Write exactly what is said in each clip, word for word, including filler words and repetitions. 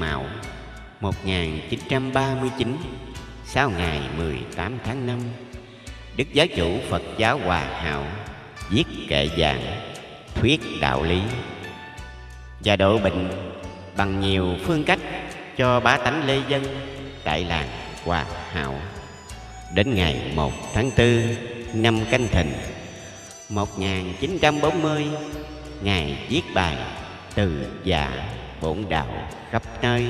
Mão một nghìn chín trăm ba mươi chín, sau ngày mười tám tháng năm, Đức Giáo chủ Phật giáo Hòa Hảo viết kệ giảng thuyết đạo lý và độ bệnh bằng nhiều phương cách cho bá tánh lê dân tại làng Hòa Hảo. Đến ngày một tháng tư năm Canh Thìn một nghìn chín trăm bốn mươi, Ngài viết bài Từ Giả Bổn Đạo khắp nơi.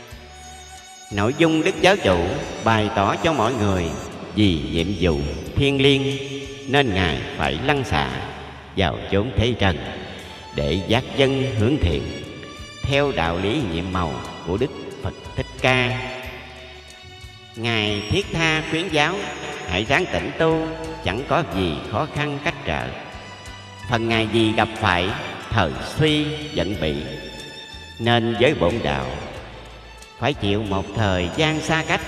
Nội dung Đức Giáo chủ bày tỏ cho mọi người vì nhiệm vụ thiêng liêng nên Ngài phải lăn xả vào chốn thế trần để dắt dân hướng thiện theo đạo lý nhiệm màu của Đức Phật Thích Ca. Ngài thiết tha khuyến giáo hãy ráng tĩnh tu, chẳng có gì khó khăn cách trở. Phần Ngài gì gặp phải thời suy giận bị, nên với bổn đạo phải chịu một thời gian xa cách.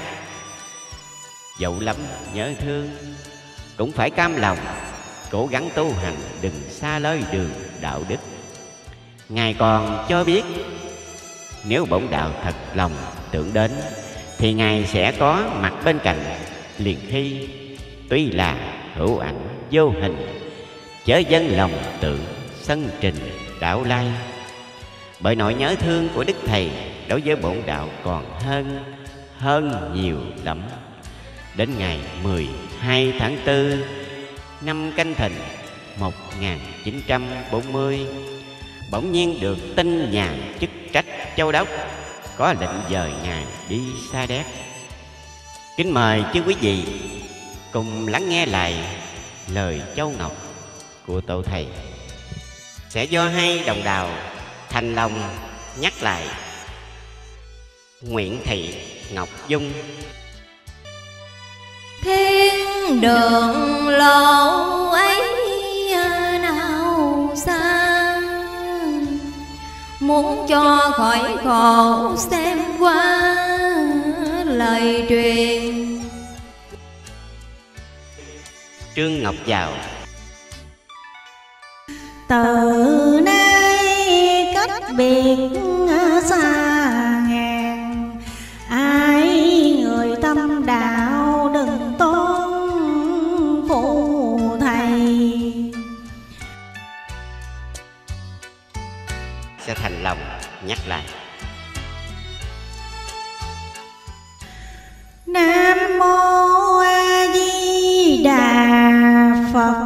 Dẫu lắm nhớ thương cũng phải cam lòng, cố gắng tu hành đừng xa lơi đường đạo đức. Ngài còn cho biết nếu bổn đạo thật lòng tưởng đến thì Ngài sẽ có mặt bên cạnh liền khi. Tuy là hữu ảnh vô hình, chớ dân lòng tưởng sân trình đạo lai. Bởi nỗi nhớ thương của Đức Thầy đối với bổn đạo còn hơn, hơn nhiều lắm. Đến ngày mười hai tháng tư năm Canh Thìn một nghìn chín trăm bốn mươi, bỗng nhiên được tin nhà chức trách Châu Đốc có lệnh dời Ngài đi Sa Đéc. Kính mời chư quý vị cùng lắng nghe lại lời châu ngọc của tổ thầy. Sẽ do hai đồng đạo thành lòng nhắc lại. Nguyễn Thị Ngọc Dung. Thiên đường lộ ấy nào xa, muốn cho khỏi khổ xem qua lời truyền. Trương Ngọc Giàu. Từ nay cách biệt xa ngàn, ai người tâm đạo đừng tôn phụ thầy. Sẽ thành lòng nhắc lại. Nam mô A Di Đà Phật.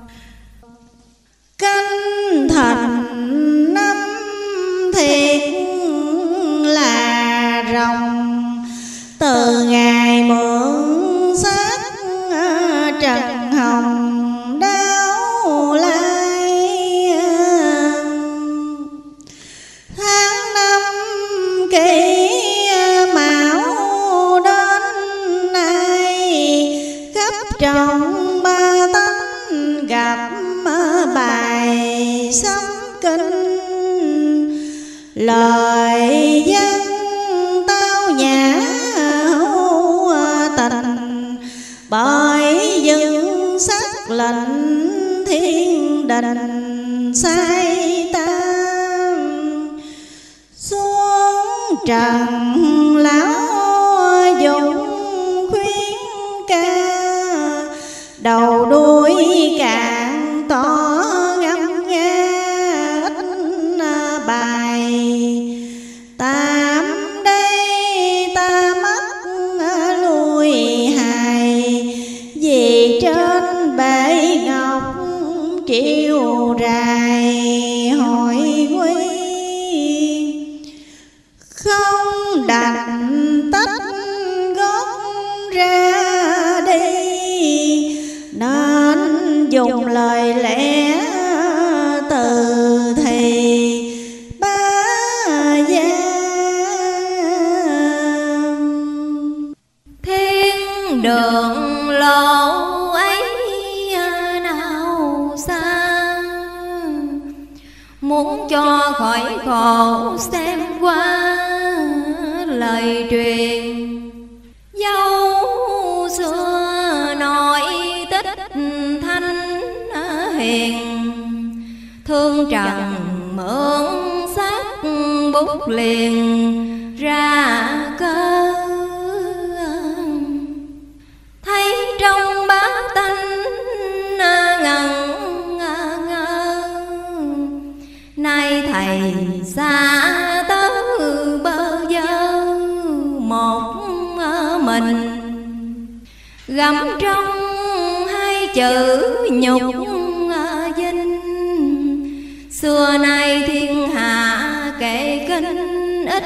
Canh Thìn năm thiệt là rồng, từ ngày mượn xác trần hồng đáo lai. Tháng năm kỷ Mão đến nay, khắp trong ba tánh gặp bài sấm kinh. Lời dân tao nhã hữu tình, bởi dân sắc lệnh thiên đình sai tam. Xuống trần lão dụng khuyến ca, đầu đuôi càng tỏ găm ga ít bài. Tam đây ta mất lùi hài, vì trên bể ngọc triệu rài hội quy. Không đành tách gót ra đi, nên dùng lời lẽ từ thì ba gia. Thiên đường lộ ấy nào xa, muốn cho khỏi khổ xem qua lời truyền. Dấu xưa nổi tích thanh hiền, thương trần mượn xác bút liền ra cơ. Thấy trong bát tánh ngần ngơ, nay thầy xa tớ bơ vơ một mình. Gặm trong hai chữ nhục vinh, xưa nay thiên hạ kệ kinh ít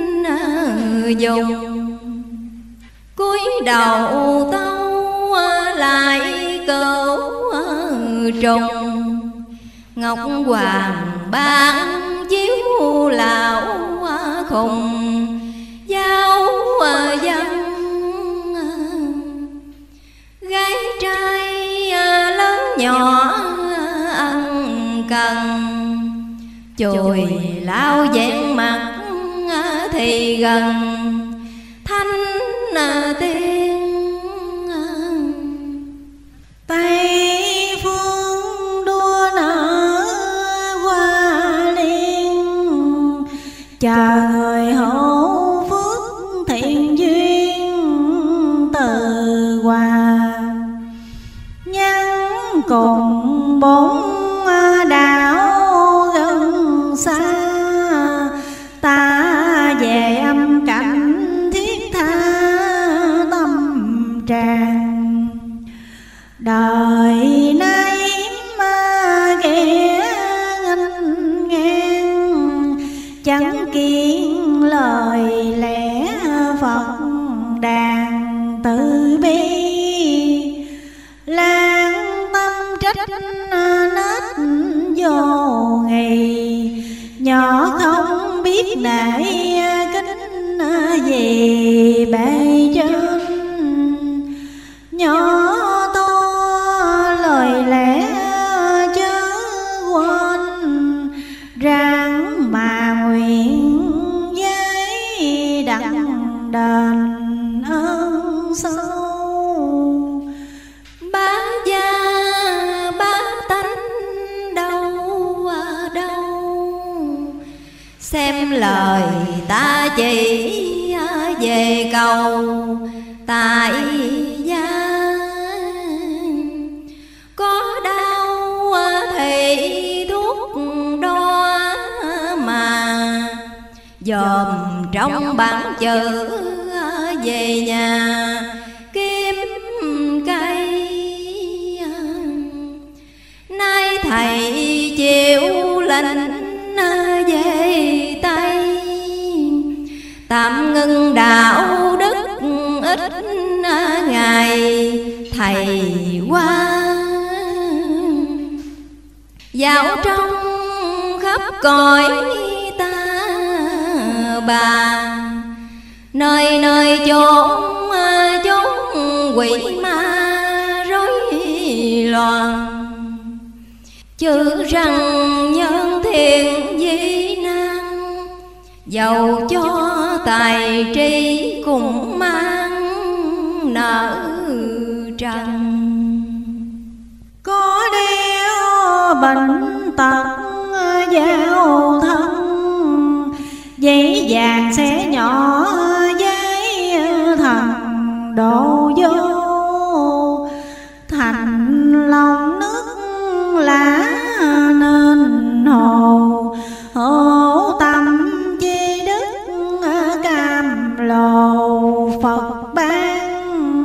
dùng. Cúi đầu tâu lại cửu trùng, ngọc hoàng ban chiếu lão khùng giáo dân. Gái trai lớn nhỏ ân cần, chùi lao vẹn mặt thì gần thanh tiên. Tây phương đua nở hoa liên, chờ người hữu phước thiện duyên từ hòa. Nhân cùng bốn đạo gần xa, ta về âm cảnh thiết tha tâm tràng. Đời nay mà ghé nghênh ngang, chẳng kiên lời lẽ Phật đàn từ bi. Lan tâm trách nết vô nghị, nhỏ không biết nể kính gì bề trên. Nhỏ to lời lẽ chớ quên, ráng mà nguyện với đặng đền ơn sâu. Bá gia bá tánh đâu đâu, xem lời ta chỉ về cầu tại gia. Có đau thì thuốc đo mà, dòm trong bản chữ về nhà kiếm cây. Nay thầy chịu lệnh về Tây, tạm ngưng đạo đức ít ngày thầy qua. Dạo trong khắp cõi ta bà, nơi nơi chốn chốn quỷ ma rối loạn. Chữ rằng nhân thiện di nan, dầu cho tài trí cũng mang nợ trần. Có đeo bệnh tật giao thân, giấy vàng xé nhỏ giấy thần đổ vô. Thành lòng nước lá nên hồ, hổ tâm chi đức cam lồ Phật ban.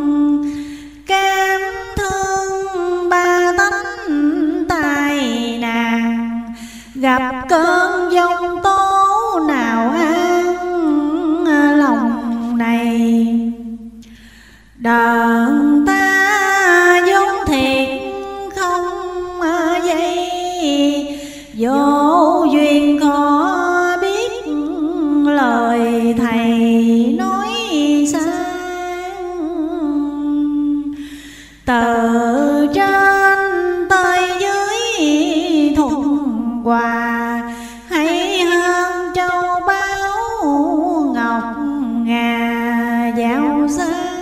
Cam thương ba tánh tai nạn, gặp cơn giông tố nào an lòng này. Đợn ta vốn thiệt không dây, vô duyên khó biết lời thầy nói sang. Từ trên tới dưới thùng quà, hay hơn châu báu ngọc ngà giàu sang.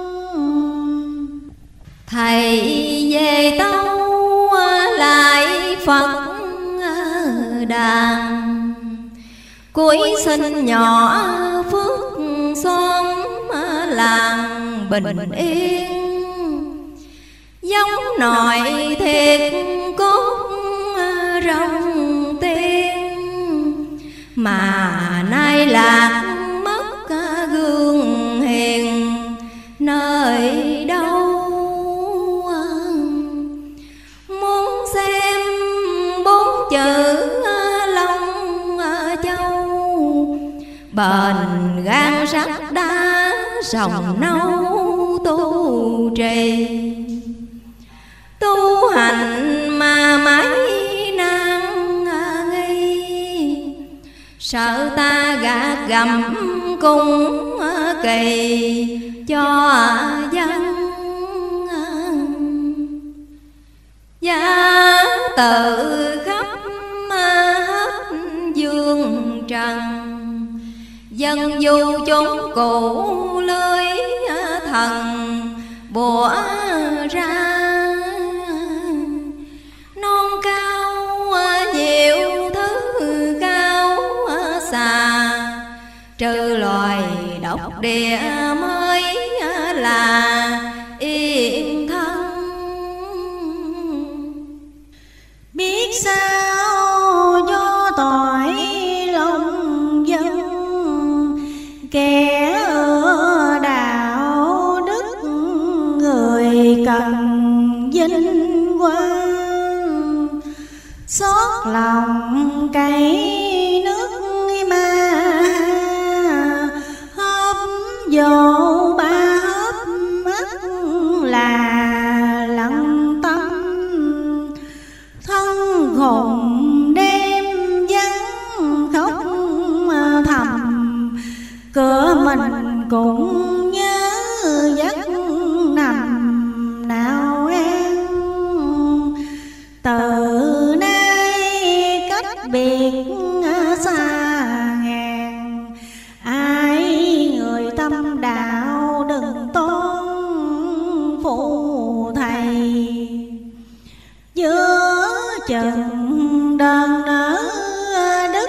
Thầy về tâu lại Phật đàn, cuối sinh nhỏ phước xóm làng bình yên, giống nội thiệt cốt rồng tiên, mà nay lạc mất gương hiền nơi đâu. Muốn xem bốn chữ Long Châu, bền gan sắt đá sòng nâu tu trì, tu hành mà mãi nan nghi, sợ ta gạt gầm cung kỳ cho dân. Giá tự khắp hết dương trần, dân du chốn cũ lưới thần bủa ra. Non cao nhiều thứ cao xa, trừ loài độc địa mới là yên thân. Biết sao do tội lòng dân, kẻ ở đạo đức người cần vinh quang, xót lòng cày nước ma hấp vô ba hấp mắt là lặng tâm. Thân hồn đêm vắng khóc thầm, cửa mình cũng nhớ giấc nằm nào em. Từ nay cách biệt xa ngàn, ai người tâm đạo đừng toan phụ thầy. Giữa chừng đơn nở đứt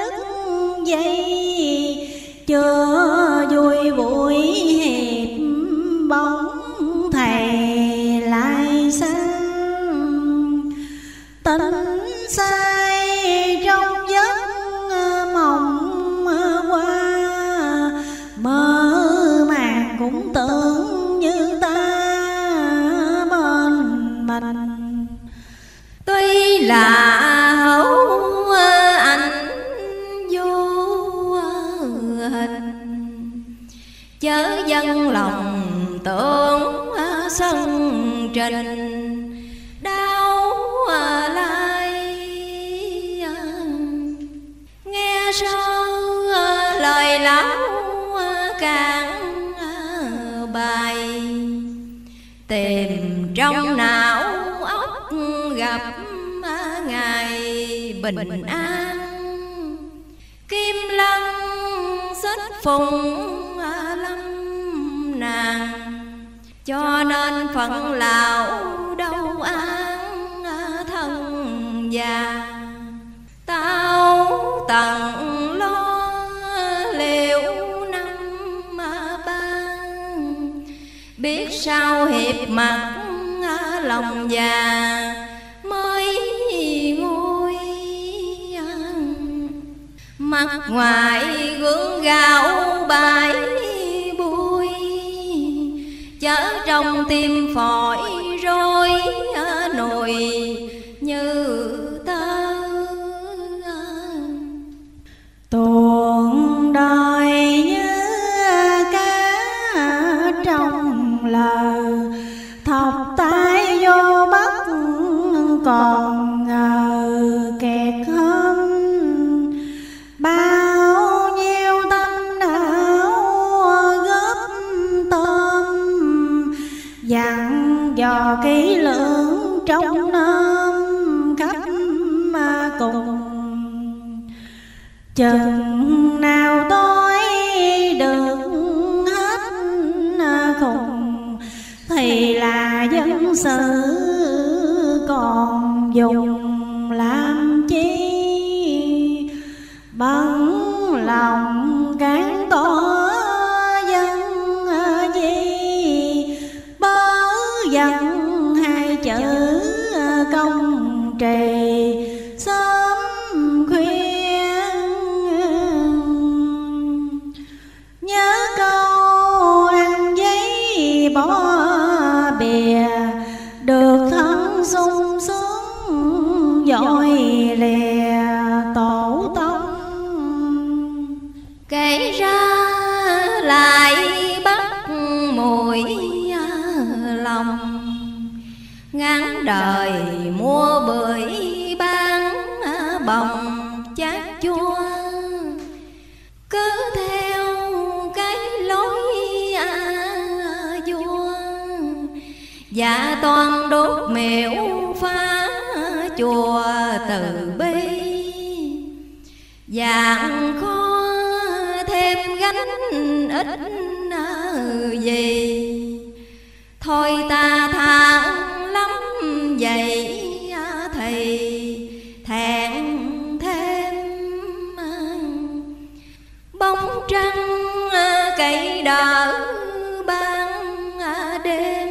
dây, chưa vui buổi hiệp bóng thầy lại sang. Tỉnh say trong giấc mộng qua, mơ màng cũng tưởng như ta bên mình. Tuy là hữu anh vô hình, chớ dân lòng tưởng sân trình đau lai. Nghe sơ lời lão cạn bài, tìm trong não óc gặp ngày bình an. Kim lân xích phùng lâm nàng, cho nên phận lão đâu an thân già. Tao tận lo liệu năm ban, biết sao hiệp mặt lòng già mới nguôi. Mặt ngoài gương gạo bãi bụi, chớ trong tim phổi rối nồi như tơ. Tuồng đời như cá trong lờ, thọc tay vô bắt còn ngờ kẹt hôm. Bao nhiêu tâm não góp tôm, dặn dò kỹ lưỡng trong năm khắp cùng. Chừng nào tôi được hết khùng, thì là dân sự còn dùng làm chi. Bấn lòng cán tỏ dân trì sớm khuya, nhớ câu ăn giấy bỏ bìa, được thân sung sướng dội lìa tổ tông. Kể ra lại bắt mùi lòng, ngắn đời mua bưởi bán bồng chát chua, cứ theo cái lối vua, dạ toàn đốt miễu phá chùa từ bi, dạng khó thêm gánh ít gì, thôi ta than lắm vậy thì thẹn thêm. Bóng trăng cậy đỡ ban đêm,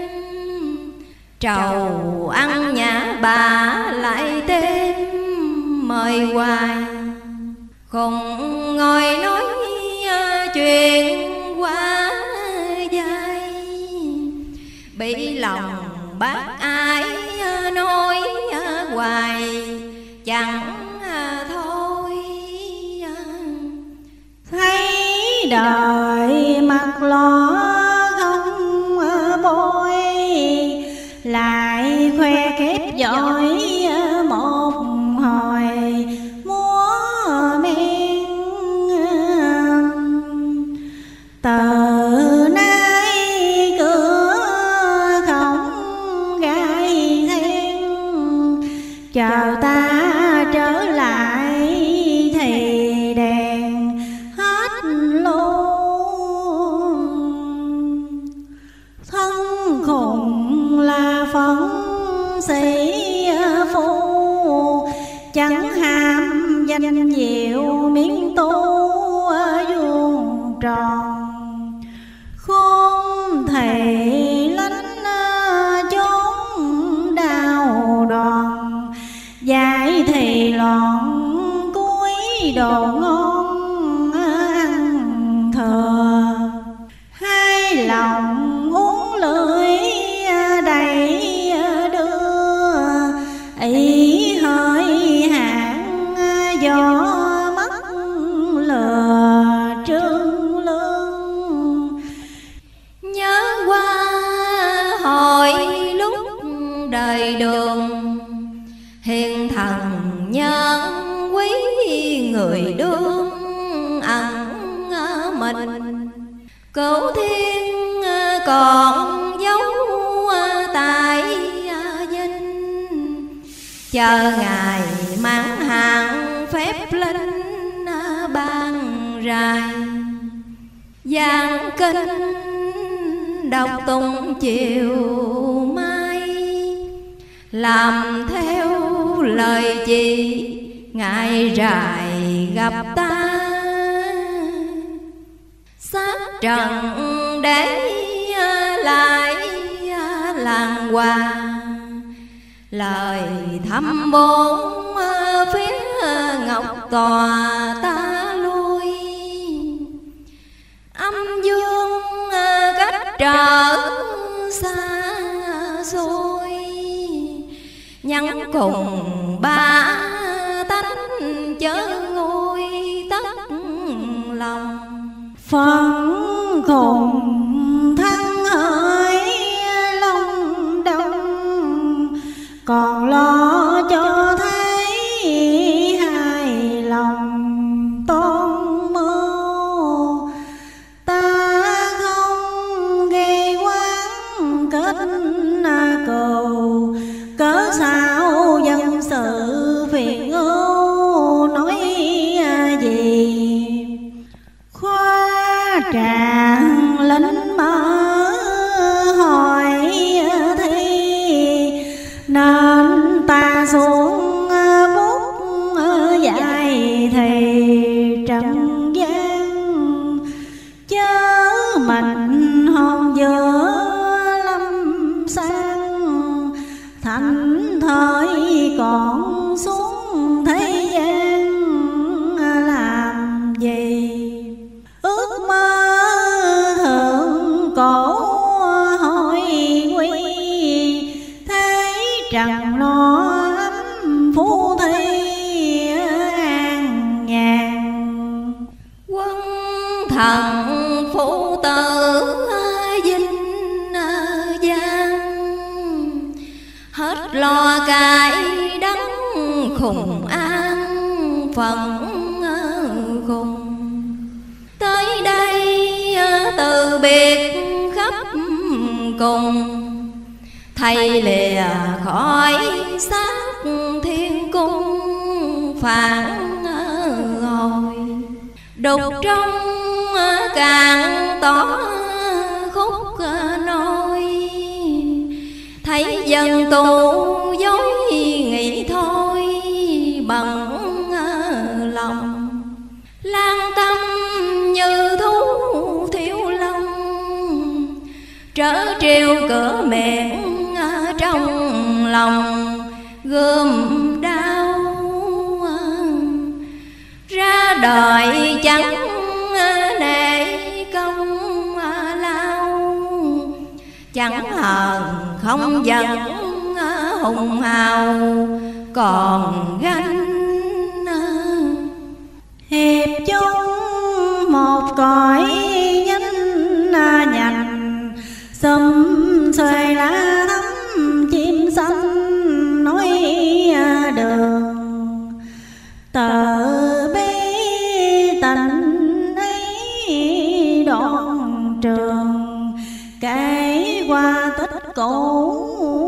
trầu ăn nhã bà lại thêm mời hoài, cùng ngồi nói chuyện quá dài, bị lòng bác ai nói hoài chẳng thôi. Thấy đời mặt ló không bôi, lại khoe kép giỏi một hồi múa men. Từ nay cửa không gai then, chờ ta trở lại thì đèn hết luôn. Thân khùng là phận sĩ phu, chẳng ham danh diệu miếng tu vuông tròn. Khôn thầy lánh chốn đau đòn, dạy thì loạn cuối đồ ngon ăn thừa. Hai lòng uống lưỡi đầy đưa, ý hơi hạn gió mất lừa trương lương. Nhớ qua hồi lúc đời đường, hiền thần nhân quý người đương ẩn mình, cửu thiên còn giấu tại dinh, chờ ngày mãn hạn phép linh ban rài. Giảng kinh đọc tụng chiều mai, làm theo lời chỉ ngài rài gặp ta. Sát trần để lại làng hoa, lời thăm bốn phía ngọc tòa ta lui. Âm dương cách trở xa xôi, nhắn cùng ba tánh chớ ngôi tất lòng. Phận khùng thân hỡi lòng đông, còn lo cho thấy hài lòng tôn mưu. Ta không gây oán kết cừu, cớ sao dân sự phiền ưu nói gì. Khoa tràng lính mở hỏi thi, nên ta xuống bút dạy thì trần gian. Chớ mình hồn giữa lâm sang, thành thời còn trần lo ấm phú thi an nhàn. Quân thần phụ tử dinh giang, hết lo cải đắng khùng an phận khùng. Tới đây từ biệt khắp cùng, thầy lìa khỏi xác thiên cung phản hồi. Đục trong càng tỏ khúc nôi, thấy dân tù dối nghĩ thôi bằng lòng. Lan tâm như thú thiếu long, trở triều cửa miệng trong lòng gươm đau. Ra đời chẳng nể công lao, chẳng hờn không giận hùng hào còn ganh. Hiệp chung một cõi nhánh nhành, xum xuê lá thắm chim xanh nói đường. Tờ bê tình ấy đoạn trường, kể qua tích cũ